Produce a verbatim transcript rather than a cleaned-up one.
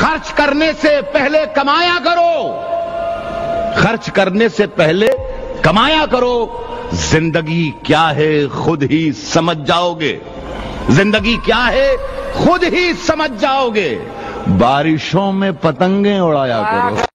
खर्च करने से पहले कमाया करो, खर्च करने से पहले कमाया करो। जिंदगी क्या है खुद ही समझ जाओगे, जिंदगी क्या है खुद ही समझ जाओगे। बारिशों में पतंगे उड़ाया करो।